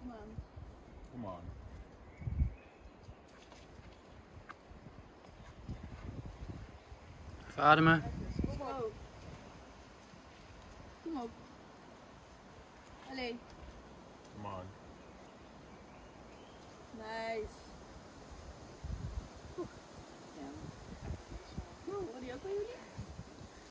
Kom aan. Come on. Even ademen. Kom op. Kom op. Allee. Come on. Nice.